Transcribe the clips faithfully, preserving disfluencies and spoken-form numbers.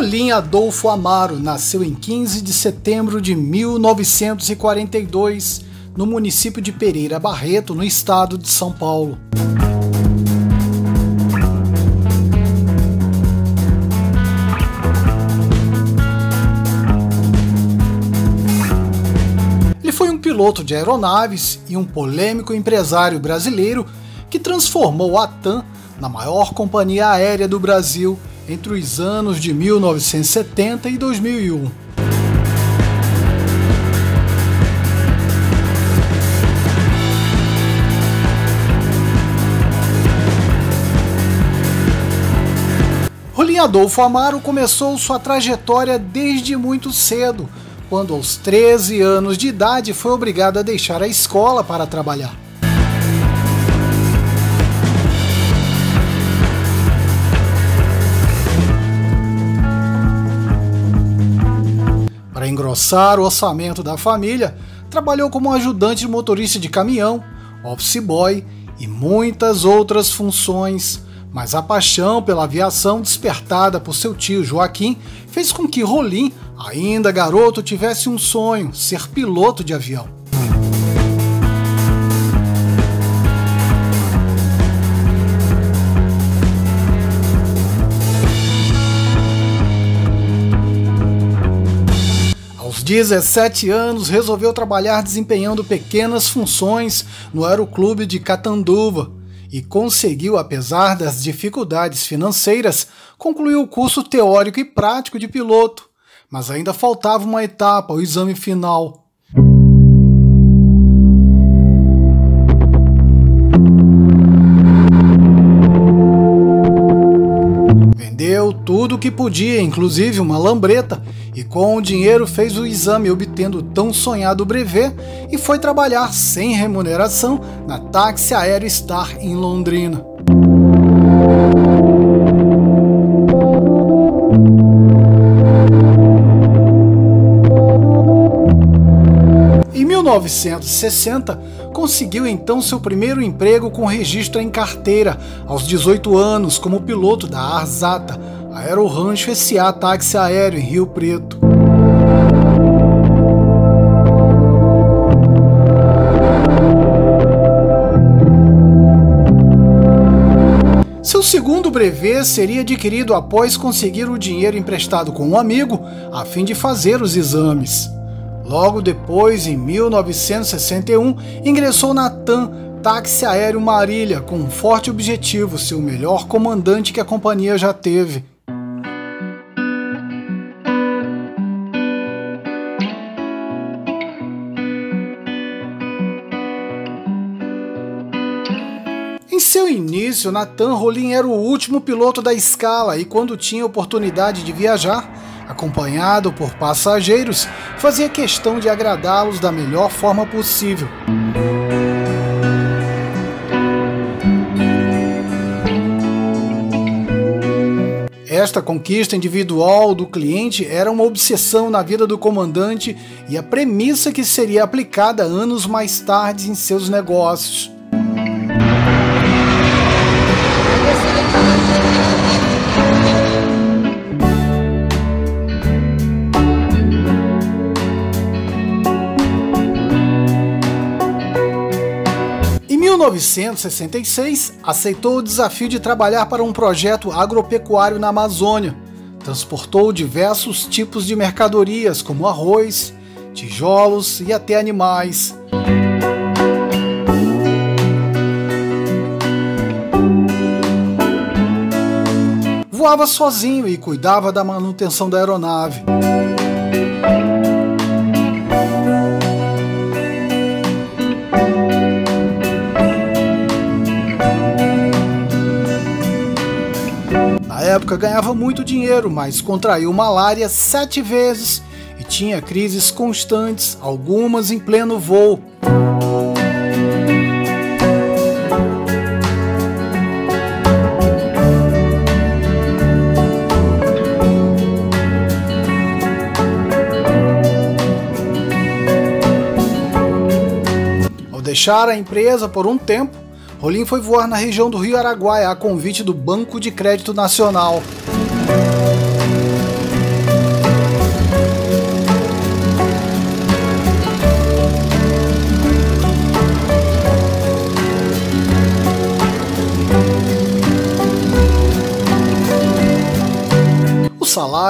Rolim Adolfo Amaro nasceu em quinze de setembro de mil novecentos e quarenta e dois, no município de Pereira Barreto, no estado de São Paulo. Ele foi um piloto de aeronaves e um polêmico empresário brasileiro que transformou a TAM na maior companhia aérea do Brasil entre os anos de mil novecentos e setenta e dois mil e um. Rolim Adolfo Amaro começou sua trajetória desde muito cedo, quando aos treze anos de idade foi obrigado a deixar a escola para trabalhar. Para engrossar o orçamento da família, trabalhou como ajudante de motorista de caminhão, office boy e muitas outras funções, mas a paixão pela aviação despertada por seu tio Joaquim fez com que Rolim, ainda garoto, tivesse um sonho: ser piloto de avião. Aos dezessete anos, resolveu trabalhar desempenhando pequenas funções no Aeroclube de Catanduva e conseguiu, apesar das dificuldades financeiras, concluir o curso teórico e prático de piloto, mas ainda faltava uma etapa, o exame final. Vendeu tudo o que podia, inclusive uma lambreta, e com o dinheiro fez o exame, obtendo o tão sonhado brevet, e foi trabalhar sem remuneração na Táxi Aéreo Star em Londrina. Em mil novecentos e sessenta, conseguiu então seu primeiro emprego com registro em carteira, aos dezoito anos, como piloto da Arzata, Aerorancho S A Táxi Aéreo em Rio Preto. Seu segundo brevet seria adquirido após conseguir o dinheiro emprestado com um amigo, a fim de fazer os exames. Logo depois, em mil novecentos e sessenta e um, ingressou na TAM, Táxi Aéreo Marília, com um forte objetivo: ser o melhor comandante que a companhia já teve. Em seu início na TAM, Rolim era o último piloto da escala e, quando tinha oportunidade de viajar, acompanhado por passageiros, fazia questão de agradá-los da melhor forma possível. Esta conquista individual do cliente era uma obsessão na vida do comandante e a premissa que seria aplicada anos mais tarde em seus negócios. Em mil novecentos e sessenta e seis, aceitou o desafio de trabalhar para um projeto agropecuário na Amazônia. Transportou diversos tipos de mercadorias, como arroz, tijolos e até animais. Voava sozinho e cuidava da manutenção da aeronave. Na época ganhava muito dinheiro, mas contraiu malária sete vezes e tinha crises constantes, algumas em pleno voo. Ao deixar a empresa por um tempo, Rolim foi voar na região do Rio Araguaia a convite do Banco de Crédito Nacional.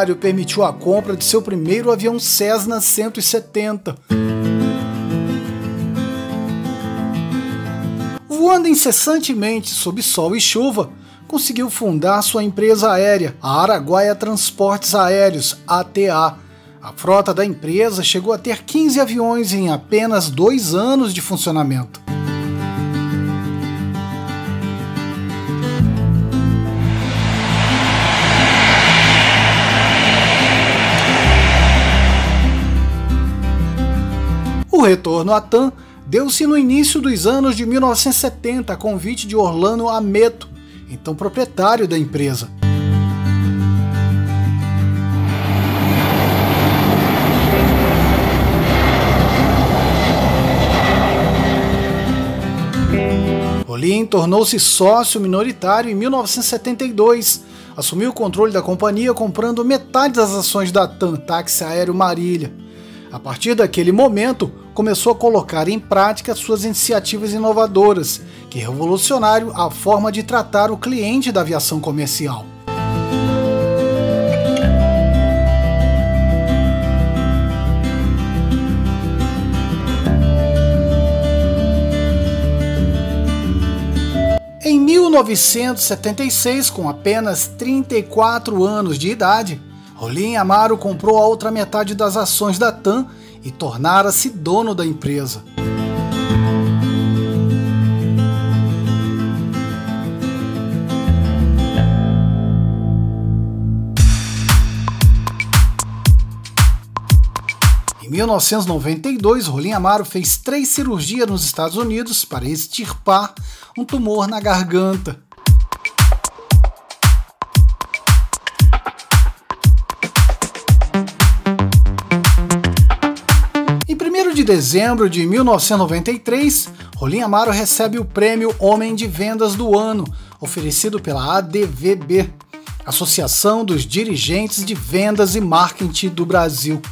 bilionário permitiu a compra de seu primeiro avião Cessna cento e setenta. Voando incessantemente sob sol e chuva, conseguiu fundar sua empresa aérea, a Araguaia Transportes Aéreos, A T A. A frota da empresa chegou a ter quinze aviões em apenas dois anos de funcionamento. O retorno à TAM deu-se no início dos anos de mil novecentos e setenta a convite de Orlando Ameto, então proprietário da empresa. Rolim tornou-se sócio minoritário em mil novecentos e setenta e dois, assumiu o controle da companhia comprando metade das ações da TAM, Táxi Aéreo Marília. A partir daquele momento, começou a colocar em prática suas iniciativas inovadoras, que revolucionaram a forma de tratar o cliente da aviação comercial. Em mil novecentos e setenta e seis, com apenas trinta e quatro anos de idade, Rolim Amaro comprou a outra metade das ações da TAM e tornara-se dono da empresa. Em mil novecentos e noventa e dois, Rolim Amaro fez três cirurgias nos Estados Unidos para extirpar um tumor na garganta. Em primeiro de dezembro de mil novecentos e noventa e três, Rolim Amaro recebe o prêmio Homem de Vendas do Ano, oferecido pela A D V B, Associação dos Dirigentes de Vendas e Marketing do Brasil.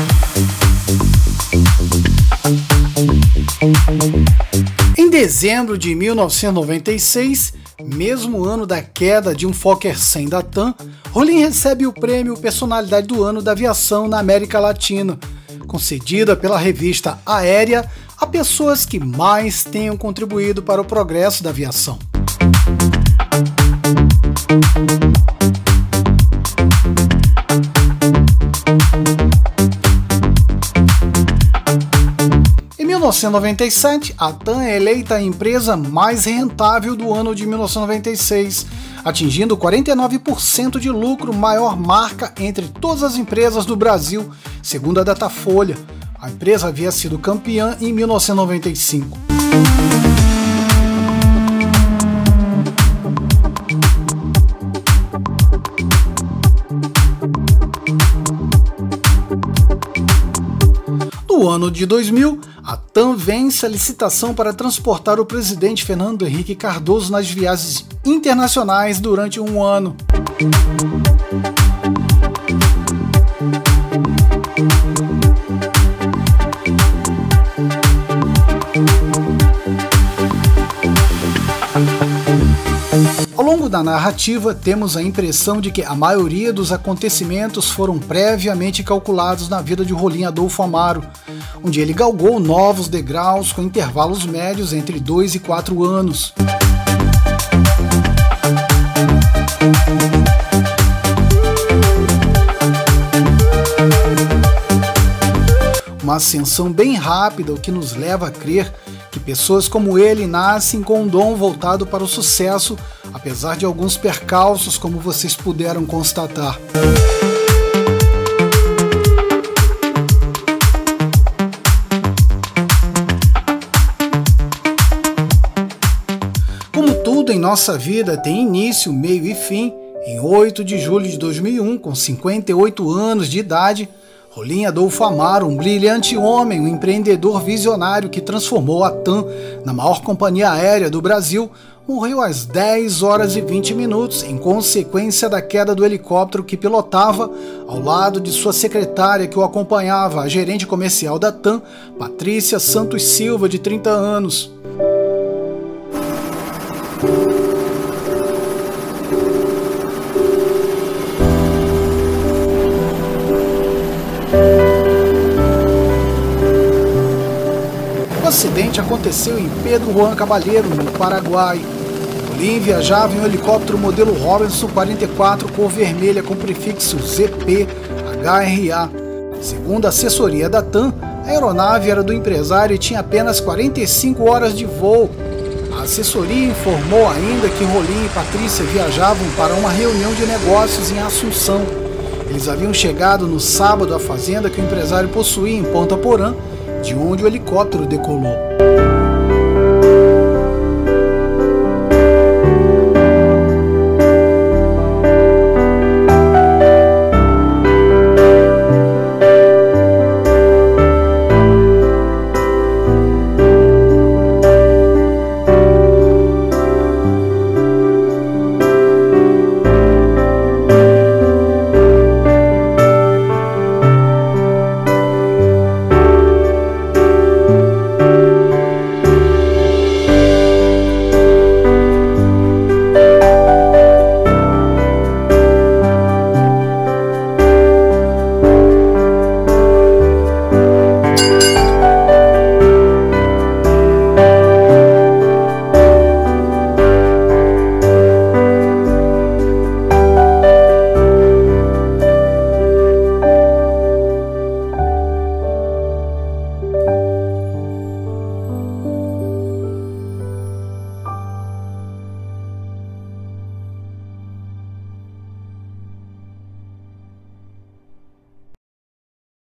Em dezembro de mil novecentos e noventa e seis, mesmo ano da queda de um Fokker cem da TAM, Rolim recebe o prêmio Personalidade do Ano da Aviação na América Latina, concedida pela revista Aérea a pessoas que mais tenham contribuído para o progresso da aviação. Em mil novecentos e noventa e sete, a TAM é eleita a empresa mais rentável do ano de mil novecentos e noventa e seis, atingindo quarenta e nove por cento de lucro, maior marca entre todas as empresas do Brasil, segundo a Datafolha. A empresa havia sido campeã em mil novecentos e noventa e cinco. No ano de dois mil, a TAM vence a licitação para transportar o presidente Fernando Henrique Cardoso nas viagens internacionais durante um ano. Ao longo da narrativa, temos a impressão de que a maioria dos acontecimentos foram previamente calculados na vida de Rolim Adolfo Amaro, onde ele galgou novos degraus com intervalos médios entre dois e quatro anos. Uma ascensão bem rápida, o que nos leva a crer que pessoas como ele nascem com um dom voltado para o sucesso, apesar de alguns percalços, como vocês puderam constatar. Como tudo em nossa vida tem início, meio e fim, em oito de julho de dois mil e um, com cinquenta e oito anos de idade, Rolim Adolfo Amaro, um brilhante homem, um empreendedor visionário que transformou a TAM na maior companhia aérea do Brasil, morreu às dez horas e vinte minutos em consequência da queda do helicóptero que pilotava ao lado de sua secretária que o acompanhava, a gerente comercial da TAM, Patrícia Santos Silva, de trinta anos. acidente aconteceu em Pedro Juan Caballero, no Paraguai. Rolim viajava em um helicóptero modelo Robinson quarenta e quatro cor vermelha com prefixo Z P H R A. Segundo a assessoria da TAM, a aeronave era do empresário e tinha apenas quarenta e cinco horas de voo. A assessoria informou ainda que Rolim e Patrícia viajavam para uma reunião de negócios em Assunção. Eles haviam chegado no sábado à fazenda que o empresário possuía em Ponta Porã, de onde o helicóptero decolou.